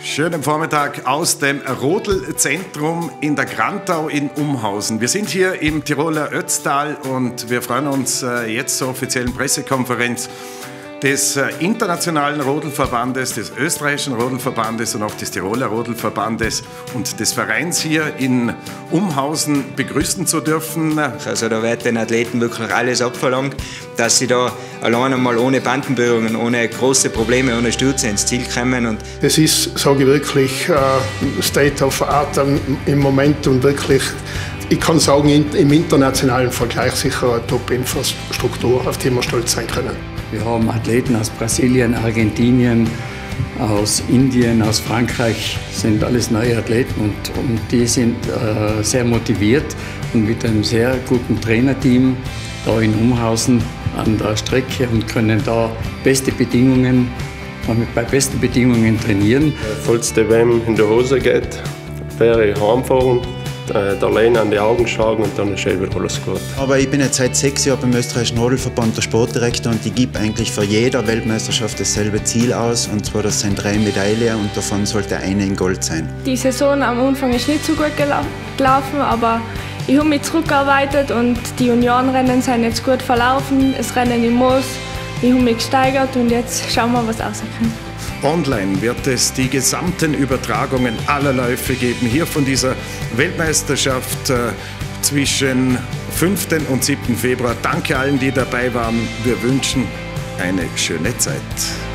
Schönen Vormittag aus dem Rodel-Zentrum in der Grantau in Umhausen. Wir sind hier im Tiroler Ötztal und wir freuen uns jetzt zur offiziellen Pressekonferenz des Internationalen Rodelverbandes, des Österreichischen Rodelverbandes und auch des Tiroler Rodelverbandes und des Vereins hier in Umhausen begrüßen zu dürfen. Also da wird den Athleten wirklich alles abverlangt, dass sie da allein einmal ohne Bandenberührungen, ohne große Probleme, ohne Stürze ins Ziel kommen. Und es ist, sage ich wirklich, State of Art im Moment und wirklich, ich kann sagen, im internationalen Vergleich sicher eine Top-Infrastruktur, auf die wir stolz sein können. Wir haben Athleten aus Brasilien, Argentinien, aus Indien, aus Frankreich, sind alles neue Athleten und die sind sehr motiviert und mit einem sehr guten Trainerteam da in Umhausen an der Strecke und können da bei besten Bedingungen trainieren. Falls der wem in die Hose geht, wäre ich heimfahren, der Lehne an die Augen schlagen und dann ist wieder alles gut. Aber ich bin jetzt seit 6 Jahren beim Österreichischen Rodelverband der Sportdirektor und ich gebe eigentlich für jede Weltmeisterschaft dasselbe Ziel aus, und zwar das sind 3 Medaillen und davon sollte eine in Gold sein. Die Saison am Anfang ist nicht so gut gelaufen, aber ich habe mich zurückgearbeitet und die Juniorenrennen sind jetzt gut verlaufen. Das Rennen im Moos, ich habe mich gesteigert und jetzt schauen wir, was rauskommt. Online wird es die gesamten Übertragungen aller Läufe geben, hier von dieser Weltmeisterschaft zwischen 5. und 7. Februar. Danke allen, die dabei waren. Wir wünschen eine schöne Zeit.